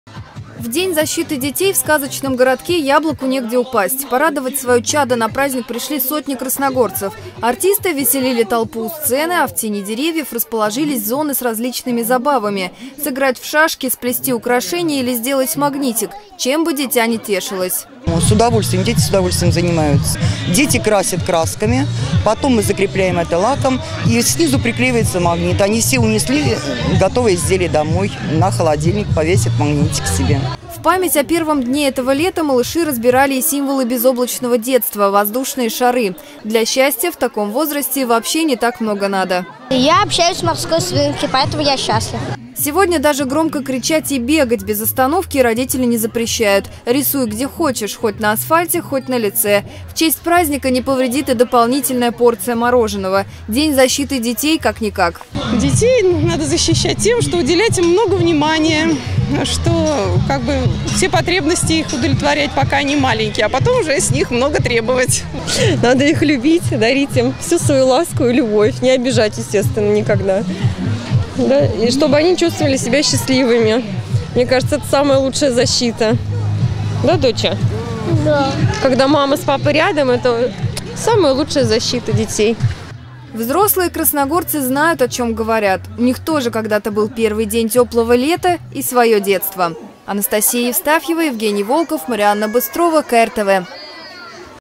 В День защиты детей в сказочном городке яблоку негде упасть. Порадовать свое чадо на праздник пришли сотни красногорцев. Артисты веселили толпу у сцены, а в тени деревьев расположились зоны с различными забавами. Сыграть в шашки, сплести украшения или сделать магнитик. Чем бы дитя не тешилось. С удовольствием, дети с удовольствием занимаются. Дети красят красками, потом мы закрепляем это лаком, и снизу приклеивается магнит. Они все унесли готовые изделия домой, на холодильник повесят магнитик себе. В память о первом дне этого лета малыши разбирали и символы безоблачного детства – воздушные шары. Для счастья в таком возрасте вообще не так много надо. Я общаюсь с морской свинкой, поэтому я счастлив. Сегодня даже громко кричать и бегать без остановки родители не запрещают. Рисуй где хочешь, хоть на асфальте, хоть на лице. В честь праздника не повредит и дополнительная порция мороженого. День защиты детей как-никак. Детей надо защищать тем, что уделять им много внимания, что все потребности их удовлетворять, пока они маленькие, а потом уже с них много требовать. Надо их любить, дарить им всю свою ласку и любовь, не обижать, естественно, никогда. Да? И чтобы они чувствовали себя счастливыми. Мне кажется, это самая лучшая защита. Да, доча? Да. Когда мама с папой рядом, это самая лучшая защита детей. Взрослые красногорцы знают, о чем говорят. У них тоже когда-то был первый день теплого лета и свое детство. Анастасия Евстафьева, Евгений Волков, Марианна Быстрова, КРТВ.